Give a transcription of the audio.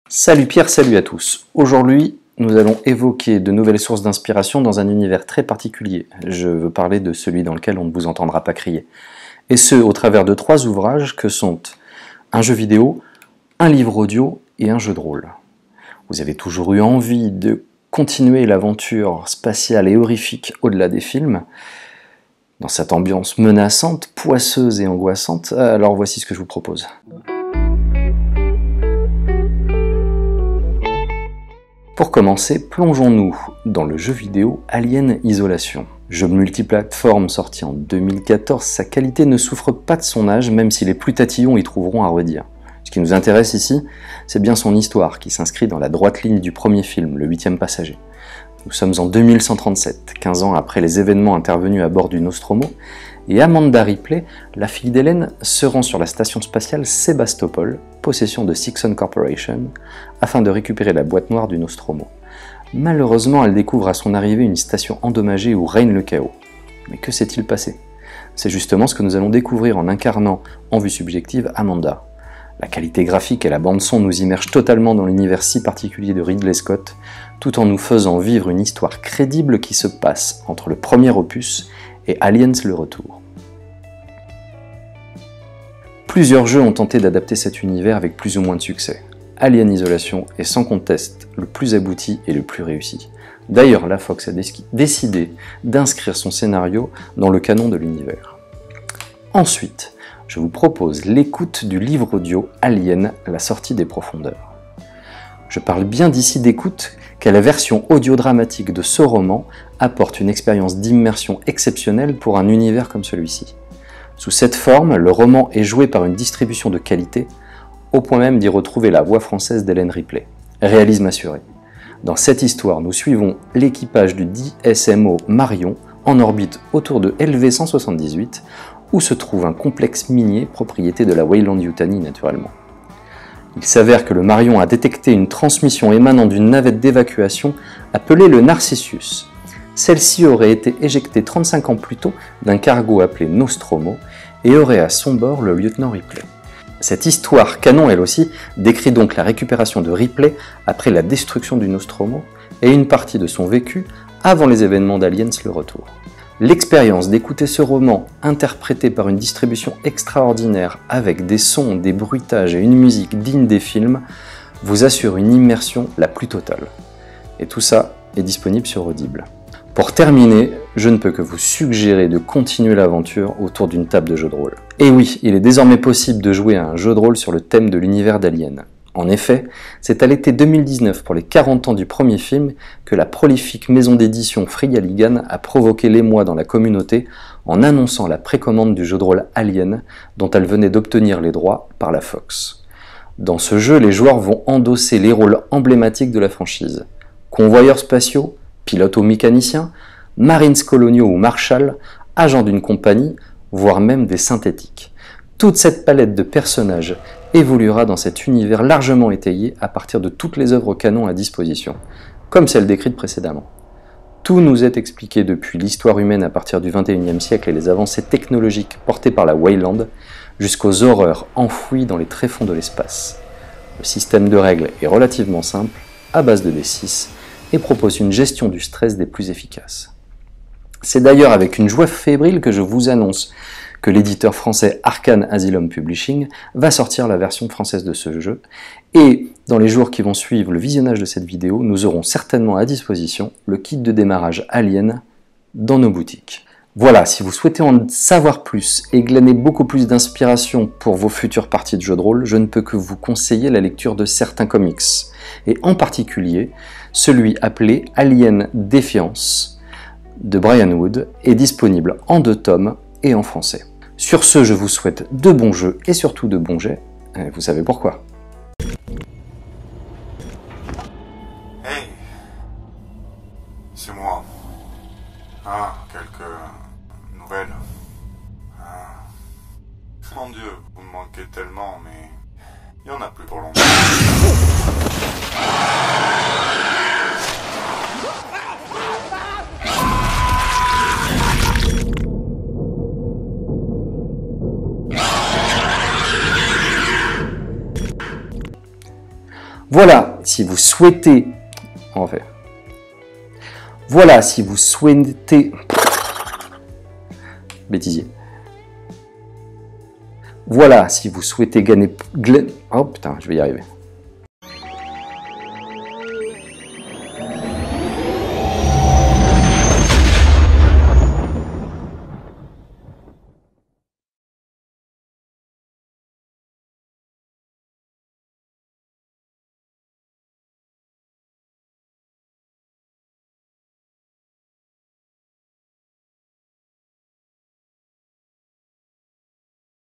Salut Pierre, salut à tous. Aujourd'hui, nous allons évoquer de nouvelles sources d'inspiration dans un univers très particulier. Je veux parler de celui dans lequel on ne vous entendra pas crier. Et ce, au travers de 3 ouvrages que sont un jeu vidéo, un livre audio et un jeu de rôle. Vous avez toujours eu envie de continuer l'aventure spatiale et horrifique au-delà des films, dans cette ambiance menaçante, poisseuse et angoissante, alors voici ce que je vous propose. Pour commencer, plongeons-nous dans le jeu vidéo Alien Isolation. Jeu multiplateforme sorti en 2014, sa qualité ne souffre pas de son âge, même si les plus tatillons y trouveront à redire. Ce qui nous intéresse ici, c'est bien son histoire, qui s'inscrit dans la droite ligne du premier film, Le 8e passager. Nous sommes en 2137, 15 ans après les événements intervenus à bord du Nostromo, et Amanda Ripley, la fille d'Hélène, se rend sur la station spatiale Sébastopol, possession de Sixon Corporation, afin de récupérer la boîte noire du Nostromo. Malheureusement, elle découvre à son arrivée une station endommagée où règne le chaos. Mais que s'est-il passé? C'est justement ce que nous allons découvrir en incarnant, en vue subjective, Amanda. La qualité graphique et la bande-son nous immergent totalement dans l'univers si particulier de Ridley Scott, tout en nous faisant vivre une histoire crédible qui se passe entre le premier opus et Aliens le Retour. Plusieurs jeux ont tenté d'adapter cet univers avec plus ou moins de succès. Alien Isolation est sans conteste le plus abouti et le plus réussi. D'ailleurs, la Fox a décidé d'inscrire son scénario dans le canon de l'univers. Ensuite, je vous propose l'écoute du livre audio Alien, la sortie des profondeurs. Je parle bien d'ici d'écoute, car la version audio-dramatique de ce roman apporte une expérience d'immersion exceptionnelle pour un univers comme celui-ci. Sous cette forme, le roman est joué par une distribution de qualité, au point même d'y retrouver la voix française d'Hélène Ripley. Réalisme assuré. Dans cette histoire, nous suivons l'équipage du DSMO Marion en orbite autour de LV-178, où se trouve un complexe minier propriété de la Weyland-Yutani naturellement. Il s'avère que le Marion a détecté une transmission émanant d'une navette d'évacuation appelée le Narcissus. Celle-ci aurait été éjectée 35 ans plus tôt d'un cargo appelé Nostromo et aurait à son bord le lieutenant Ripley. Cette histoire canon, elle aussi, décrit donc la récupération de Ripley après la destruction du Nostromo et une partie de son vécu avant les événements d'Aliens le Retour. L'expérience d'écouter ce roman interprété par une distribution extraordinaire avec des sons, des bruitages et une musique digne des films vous assure une immersion la plus totale. Et tout ça est disponible sur Audible. Pour terminer, je ne peux que vous suggérer de continuer l'aventure autour d'une table de jeu de rôle. Et oui, il est désormais possible de jouer à un jeu de rôle sur le thème de l'univers d'Alien. En effet, c'est à l'été 2019, pour les 40 ans du premier film, que la prolifique maison d'édition Free Galligan a provoqué l'émoi dans la communauté en annonçant la précommande du jeu de rôle Alien, dont elle venait d'obtenir les droits par la Fox. Dans ce jeu, les joueurs vont endosser les rôles emblématiques de la franchise. Convoyeurs spatiaux, pilotes ou mécaniciens, marines coloniaux ou marshals, agents d'une compagnie, voire même des synthétiques. Toute cette palette de personnages évoluera dans cet univers largement étayé à partir de toutes les œuvres canon à disposition, comme celles décrites précédemment. Tout nous est expliqué depuis l'histoire humaine à partir du XXIe siècle et les avancées technologiques portées par la Weyland, jusqu'aux horreurs enfouies dans les tréfonds de l'espace. Le système de règles est relativement simple, à base de D6, et propose une gestion du stress des plus efficaces. C'est d'ailleurs avec une joie fébrile que je vous annonce que l'éditeur français Arkane Asylum Publishing va sortir la version française de ce jeu, et dans les jours qui vont suivre le visionnage de cette vidéo, nous aurons certainement à disposition le kit de démarrage Alien dans nos boutiques. Voilà, si vous souhaitez en savoir plus et glaner beaucoup plus d'inspiration pour vos futures parties de jeux de rôle, je ne peux que vous conseiller la lecture de certains comics, et en particulier celui appelé Alien Défiance de Brian Wood est disponible en 2 tomes et en français. Sur ce, je vous souhaite de bons jeux et surtout de bons jets, et vous savez pourquoi. Hey, c'est moi. Quelques nouvelles. Mon Dieu, vous me manquez tellement, mais il n'y en a plus pour longtemps. Voilà, si vous souhaitez... On refait. Voilà, si vous souhaitez... Bêtisier. Voilà, si vous souhaitez gagner... Oh putain, je vais y arriver.